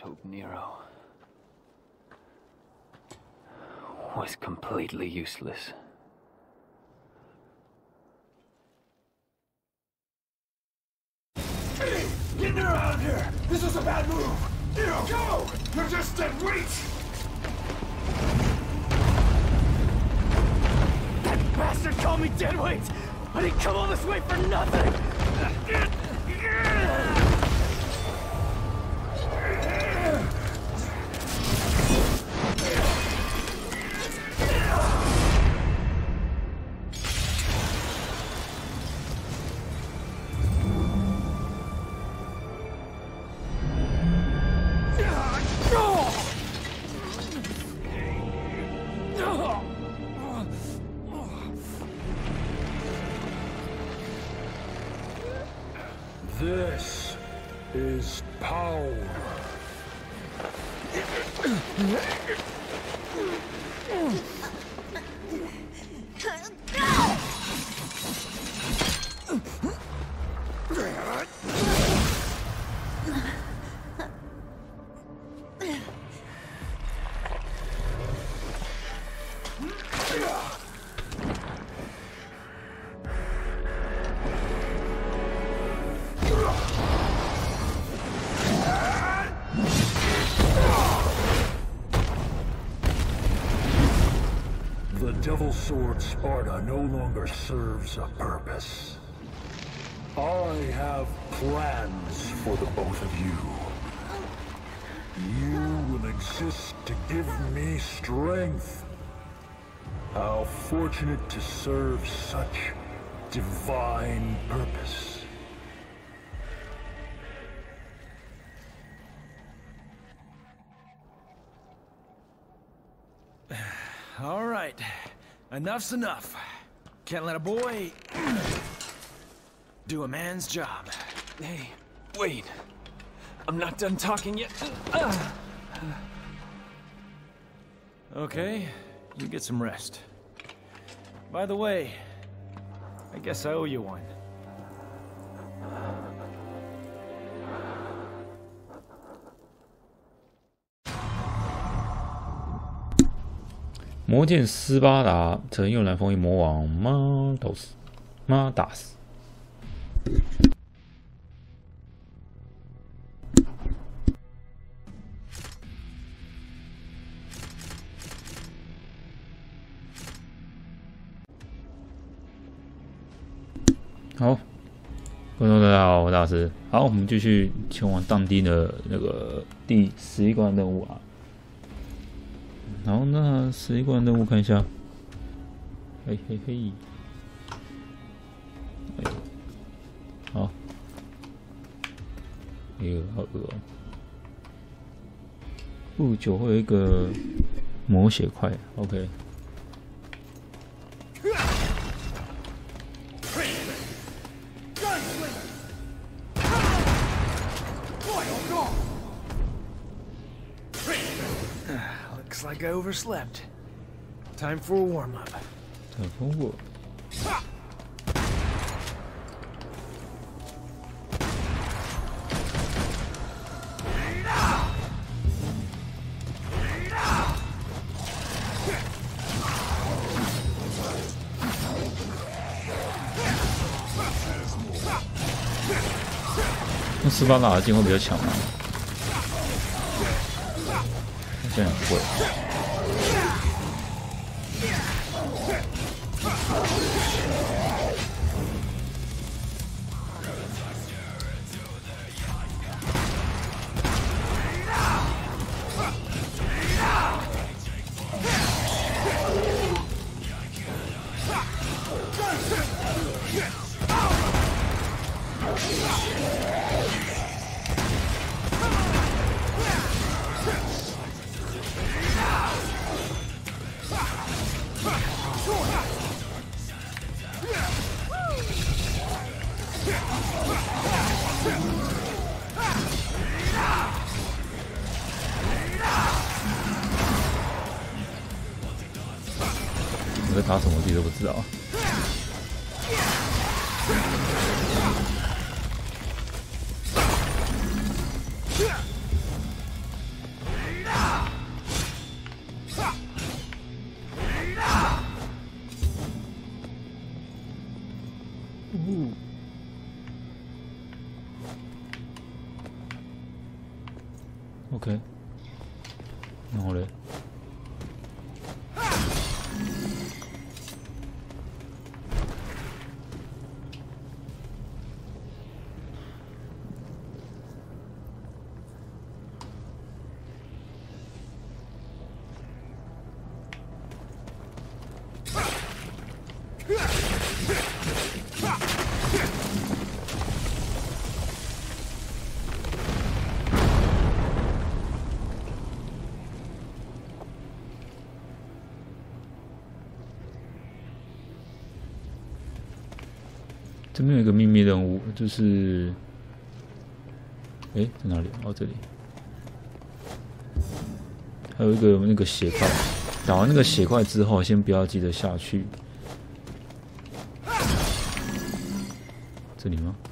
hope Nero was completely useless. Hey! Get Nero out of here! This was a bad move! Nero, go! You're just dead weight! That bastard called me deadweight! I didn't come all this way for nothing! This is power. The Devil Sword Sparta no longer serves a purpose. I have plans for the both of you. You will exist to give me strength. How fortunate to serve such divine purpose. All right, enough's enough. Can't let a boy do a man's job. Hey, wait. I'm not done talking yet. Okay, you get some rest. By the way, I guess I owe you one. 魔剑斯巴达曾用来封印魔王马达斯。好，观众大家好，我是大师。好，我们继续前往当地的那个第11关任务啊。然后那11关任务看一下，嘿嘿嘿，哎，好，好饿哦。不久会有一个魔血块 ，OK。 Looks like I overslept. Time for a warm-up. Time for a warm-up. 那斯巴达的剑会比较强吗？好像也不会。我在打什么，我自己都不知道。 OK， 然后嘞，这边有一个秘密任务，就是，在哪里？哦，这里。还有一个那个血块，打完那个血块之后，先不要急着下去。这里吗？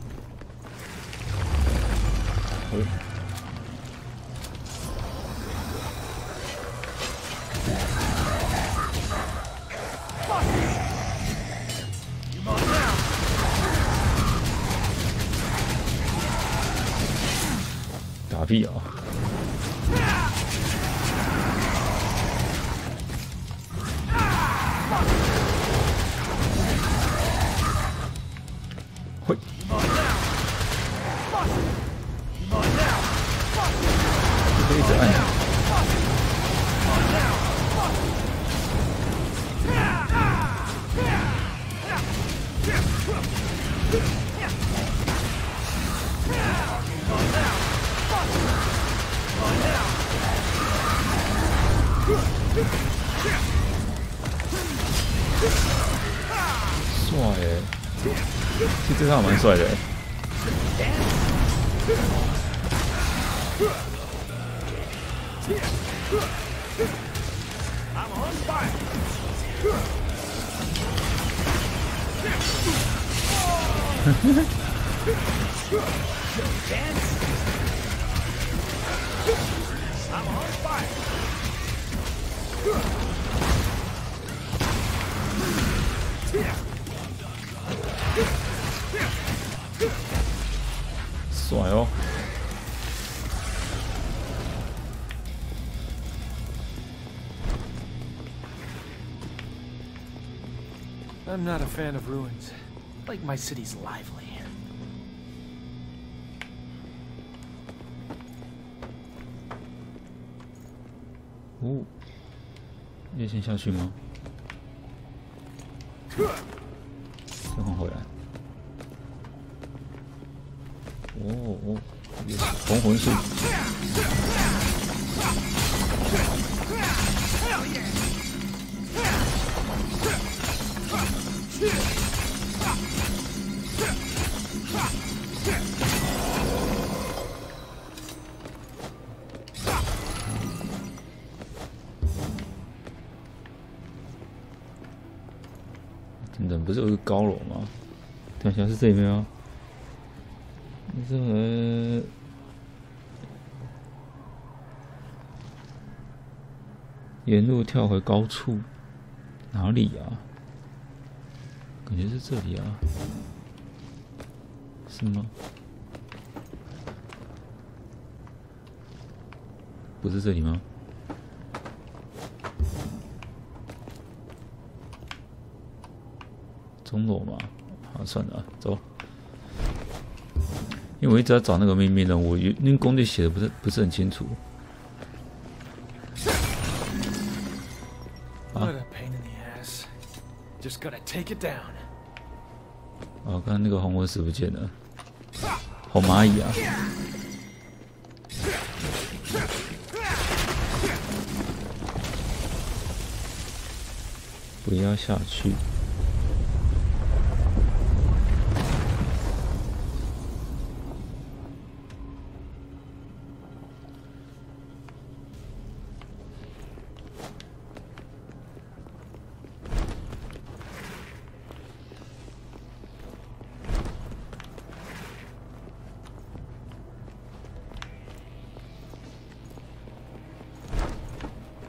打屁啊！会。可以一直按。帅耶！其实这套蛮帅的。帅哦！ I'm not a fan of ruins. I like my cities lively. 哦，要先下去吗？再换回来。哦，红魂术。等等，不是有一个高楼吗？等一下是这里面吗？这沿路跳回高处，哪里啊？感觉是这里啊，是吗？不是这里吗？钟楼嘛，好，算了，走。因为我一直在找那个秘密任务，那个攻略写的不是很清楚。 What a pain in the ass. Just gotta take it down. 哦，刚刚那个红纹石不见了，好蚂蚁啊！不要下去。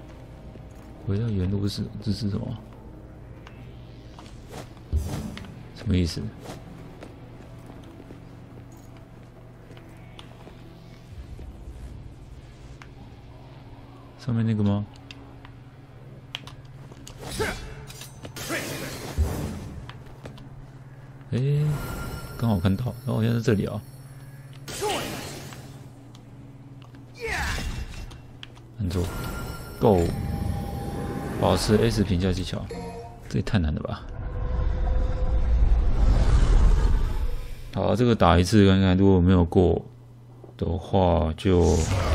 回到原路是这是什么？ 什么意思？上面那个吗？诶，刚好看到，然后好像在这里啊。按住 ，Go， 保持 S 评价技巧，这也太难了吧！好，这个打一次看看，如果没有过的话就。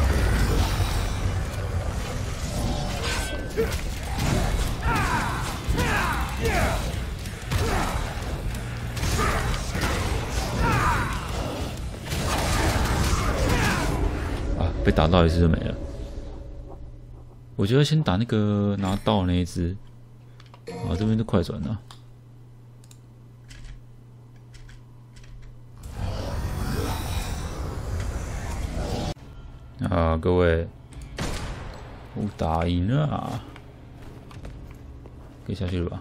被打到一次就没了。我觉得先打那个拿刀那一只，啊，这边就快转了。啊，各位，我打赢了啊，可以下去了吧？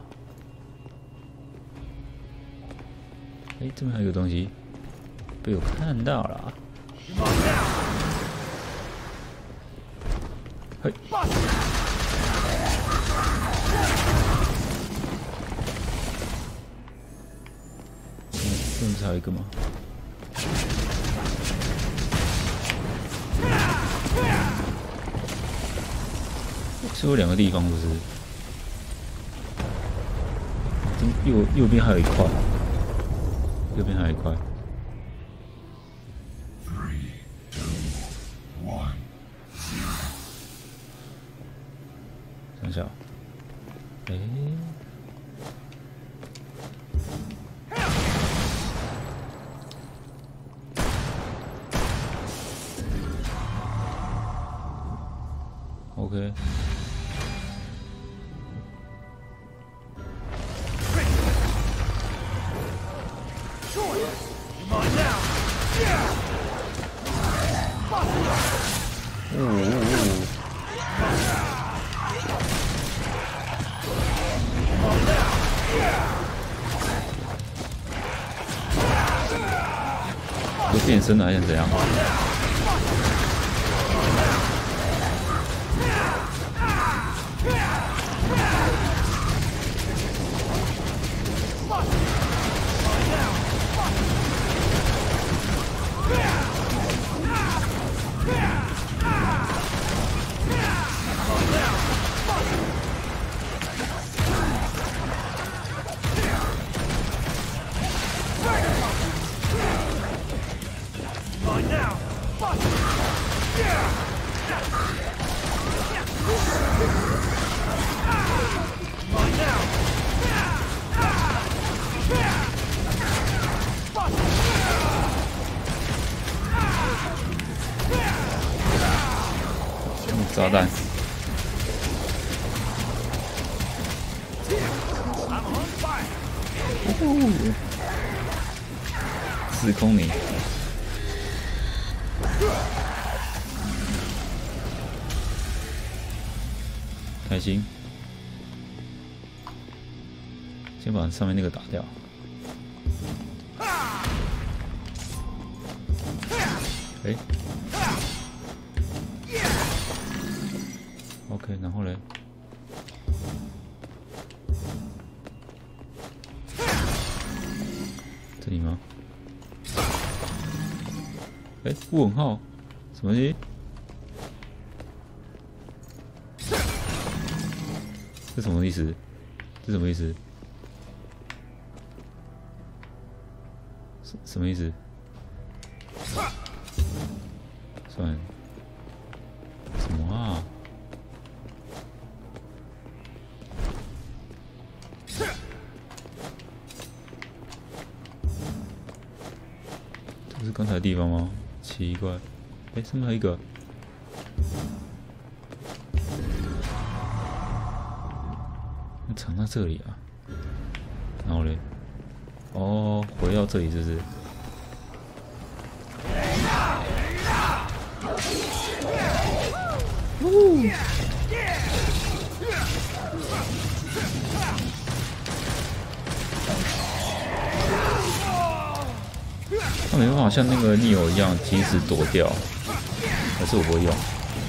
哎，这边还有个东西被我看到了。嘿，这不是还有一个吗？是有两个地方，不是？右边还有一块，右边还有一块。想想，哎，OK。都变身了还想怎样？炸弹！时空你，开心。先把上面那个打掉。哎。OK， 然后嘞，这里吗？哎，问号，什么东西？这什么意思？这什么意思？什么意思？算了，什么啊？这是刚才的地方吗？奇怪，哎，上面还有一个。藏在这里啊，然后嘞，哦，回到这里是不是？ 他没办法像那个逆友一样及时躲掉，可是我不会用。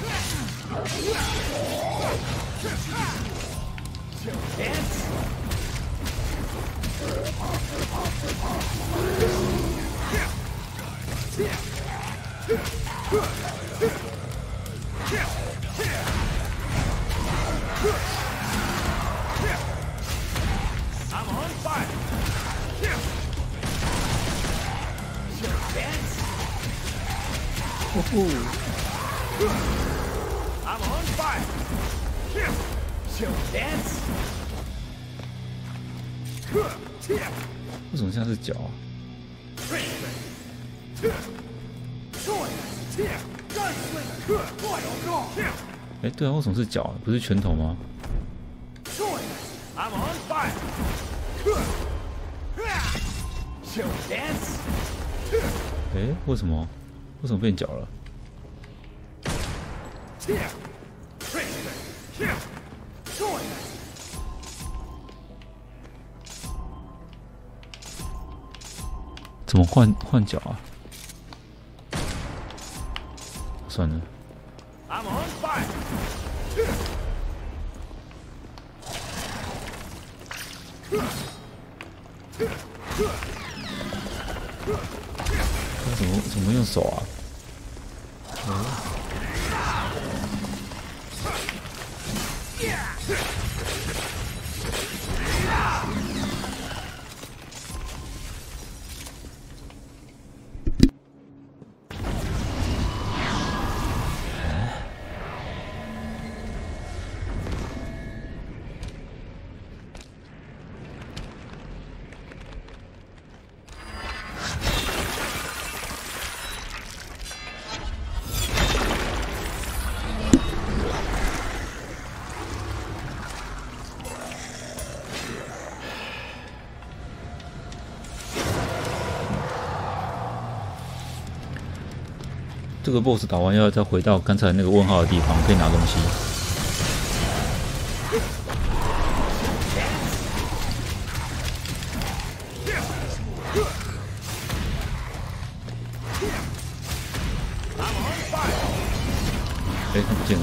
I'm on fire. Show dance. 为什么现在是脚啊？哎，对啊，为什么是脚啊？不是拳头吗？ I'm on fire. Show dance. 哎，为什么？为什么变脚了？怎么换脚啊？算了。 I'm on fire. 怎么用手啊？这个 BOSS 打完要再回到刚才那个问号的地方，可以拿东西。哎，他不见了。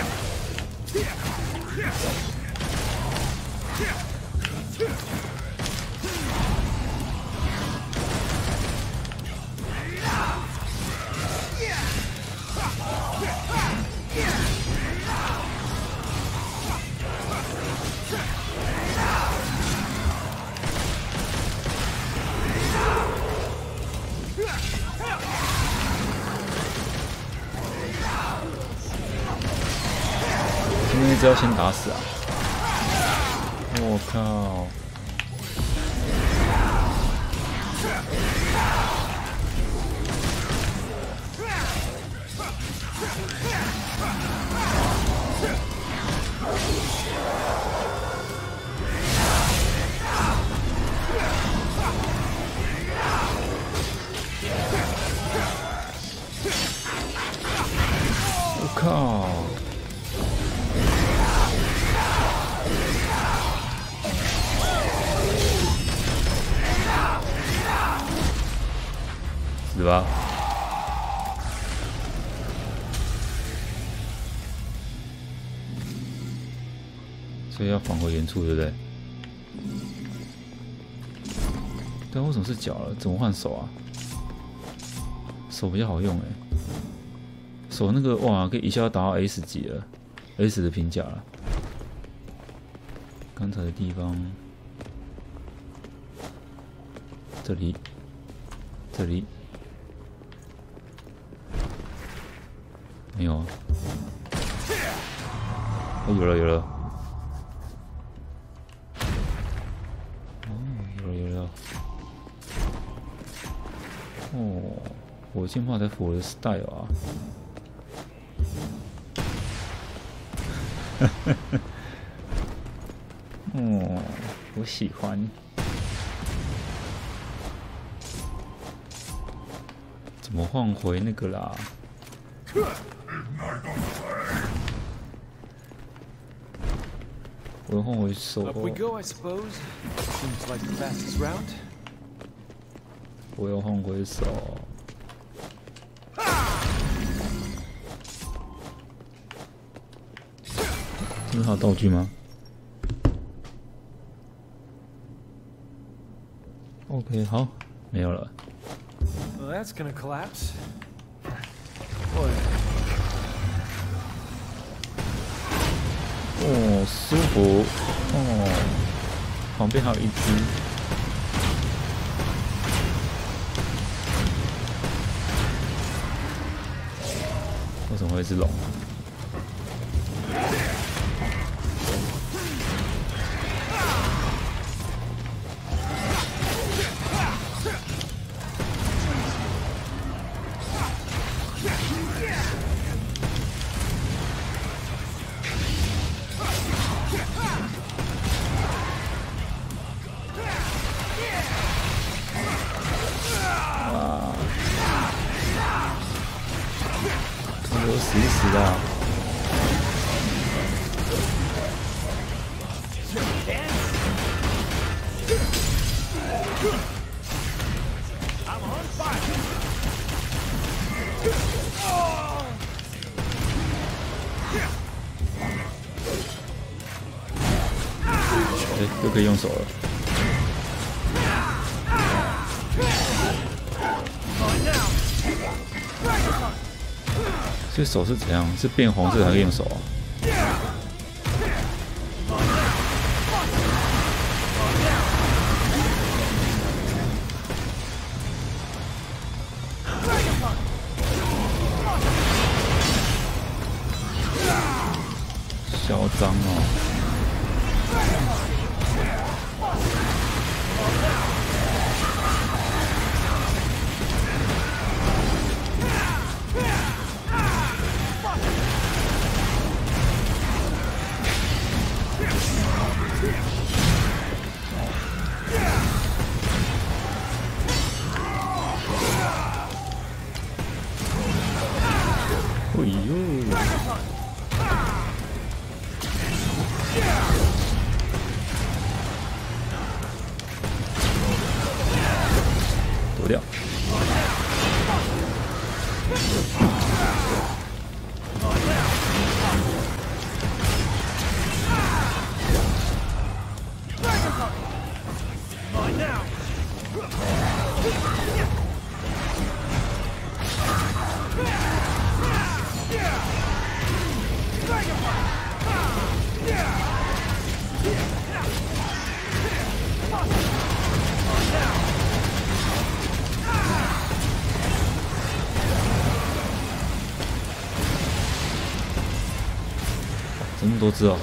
那只要先打死啊！我靠！我靠！ 死吧！所以要返回原处，对不对？但为什么是脚了？怎么换手啊？手比较好用哎，手那个哇，可以一下达到 S 级了 ，S 的评价了。刚才的地方，这里，这里。 没有啊！哦，有了有了！哦，有了！哦，火箭炮才符合我的 style 啊！哦，我喜欢。怎么换回那个啦？ 我要换回手。 Up we go, I suppose. Seems like the fastest route. 我又换回手。这边还有道具吗 ？OK， 好，没有了。 Well, that's gonna collapse. Boy. 哦，舒服。哦，旁边还有一只。为什么会是龙？死一死的、啊。又可以用手了。这手是怎样？是变红色才可以用手啊？嚣张哦！哎呦！躲掉！这么多只哦！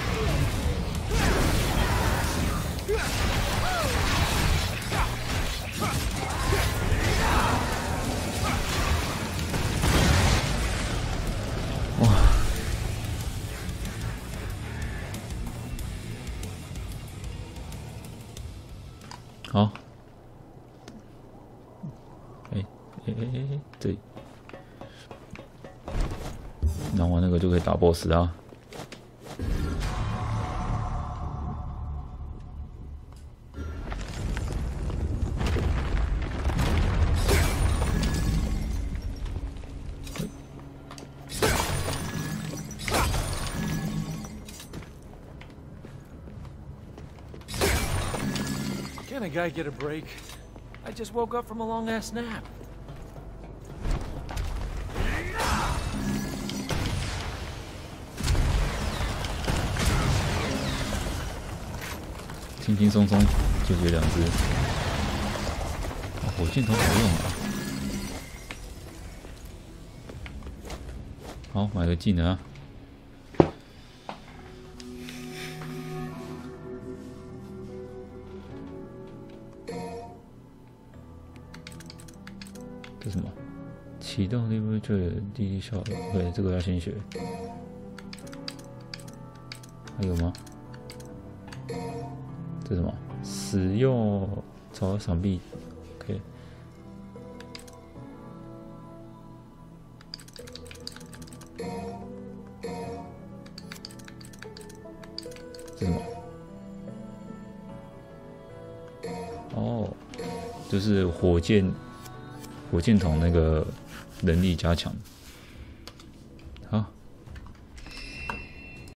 哇！好。这里。拿完那个就可以打 BOSS 啊。 Can a guy get a break? I just woke up from a long-ass nap. 轻轻松松解决2只。火箭筒好用啊！好，买个技能啊！这什么？启动 Liberator 第一效果，对，这个要先学。还有吗？这是什么？使用朝闪避 ，OK。这是什么？哦， 就是火箭筒那个能力加强。